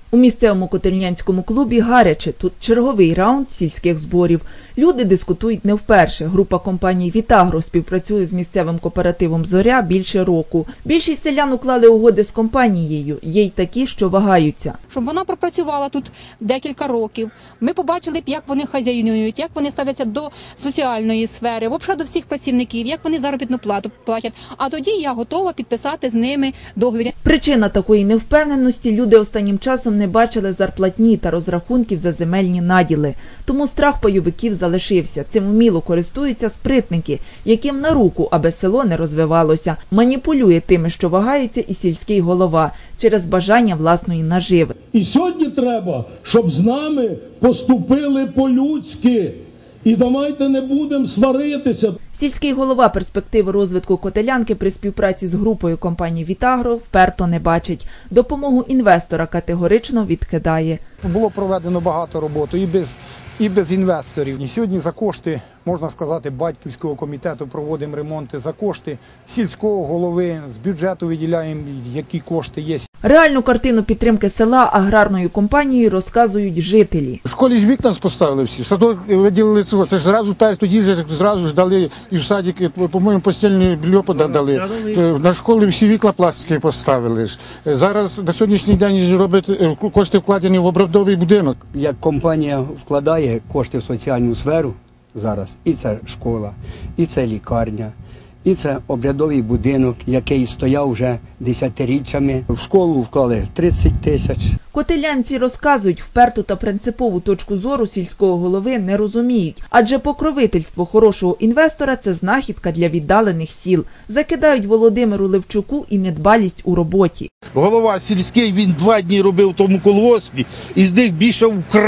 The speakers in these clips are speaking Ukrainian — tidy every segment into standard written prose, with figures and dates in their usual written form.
У місцевому котельнянському клубі гаряче. Тут черговий раунд сільських зборів. Люди дискутують не вперше. Група компаній «Вітагро» співпрацює з місцевим кооперативом «Зоря» більше року. Більшість селян уклали угоди з компанією. Є й такі, що вагаються. Щоб вона пропрацювала тут декілька років. Ми побачили, як вони хазяйнують, як вони ставляться до соціальної сфери, взагалі до всіх працівників, як вони заробітну плату платять. А тоді я готова підписати з ними договір. Причина такої невпевненості – люди останнім часом не бачили зарплатні та розрахунків за земельні наділи. Тому страх пайовиків залишився. Цим вміло користуються спритники, яким на руку, аби село не розвивалося. Маніпулює тими, що вагаються, і сільський голова через бажання власної наживи. І сьогодні треба, щоб з нами поступили по-людськи. І давайте не будемо сваритися. Сільський голова перспективи розвитку Котелянки при співпраці з групою компаній «Вітагро» вперто не бачить. Допомогу інвестора категорично відкидає. Було проведено багато роботи і без інвесторів. І сьогодні за кошти, можна сказати, батьківського комітету проводимо ремонти, за кошти сільського голови, з бюджету виділяємо, які кошти є. Реальну картину підтримки села аграрною компанією розказують жителі. В школі ж вікна поставили всі, в садок виділили цього, це ж зразу тоді ж зразу ж дали і в садики, по-моєму, постільне белье дали. На школи всі вікна пластикові поставили. Зараз на сьогоднішній день роблять кошти вкладені в обробдовий будинок. Як компанія вкладає кошти в соціальну сферу зараз, і це школа, і це лікарня, і це обрядовий будинок, який стояв вже десятиріччями. В школу вклали 30 тисяч. Котелянці розказують, вперту та принципову точку зору сільського голови не розуміють. Адже покровительство хорошого інвестора – це знахідка для віддалених сіл. Закидають Володимиру Левчуку і недбалість у роботі. Голова сільський, він 2 дні робив в тому колгоспі, і з них більше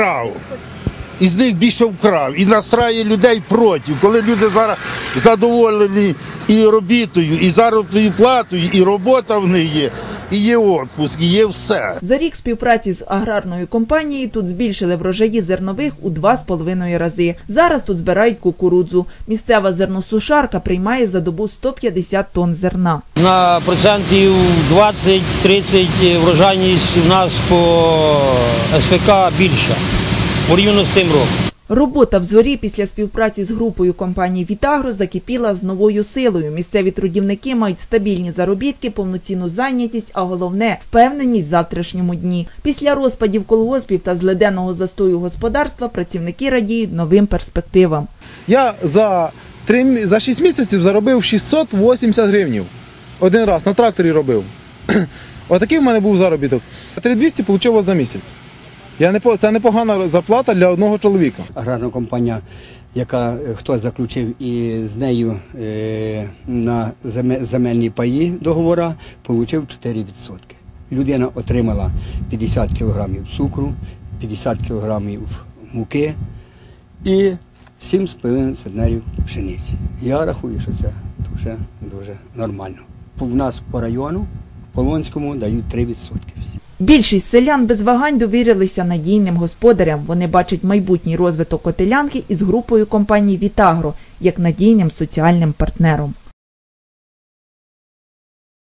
вкрав. І настраює людей проти. Коли люди зараз задоволені і робітою, і заробітною платою, і робота в них є, і є відпуск, і є все. За рік співпраці з аграрною компанією тут збільшили врожаї зернових у 2,5 рази. Зараз тут збирають кукурудзу. Місцева зерносушарка приймає за добу 150 тонн зерна. На процентів 20-30 врожайність у нас по СФК більша, порівняно з тим роком. Робота в «Зорі» після співпраці з групою компаній «Вітагро» закипіла з новою силою. Місцеві трудівники мають стабільні заробітки, повноцінну зайнятість, а головне – впевненість в завтрашньому дні. Після розпадів колгоспів та злиденного застою господарства працівники радіють новим перспективам. Я за 6 місяців заробив 680 гривень. Один раз на тракторі робив. Отакий в мене був заробіток. 3200 отримав за місяць. Це непогана зарплата для одного чоловіка. Аграрна компанія, яка хтось заключив і з нею на земельні паї договори, отримав 4%. Людина отримала 50 кілограмів цукру, 50 кілограмів муки і 7,5 центнерів пшениці. Я рахую, що це дуже нормально. У нас по району, Полонському, дають 3%. Більшість селян без вагань довірилися надійним господарям. Вони бачать майбутній розвиток Котелянки із групою компаній «Вітагро» як надійним соціальним партнером.